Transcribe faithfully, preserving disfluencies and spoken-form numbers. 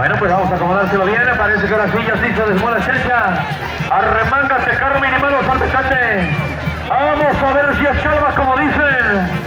Bueno, pues vamos a acomodárselo bien. Parece que ahora sí ya sí se desmuela Checha. Arremángate, Carmen, y manos al mecate. Vamos a ver si es calva como dicen.